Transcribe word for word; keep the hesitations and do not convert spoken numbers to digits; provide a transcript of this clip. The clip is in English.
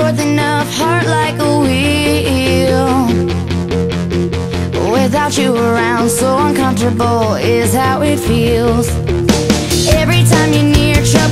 forth enough, heart like a wheel. Without you around, so uncomfortable is how it feels. Every time you're near, trouble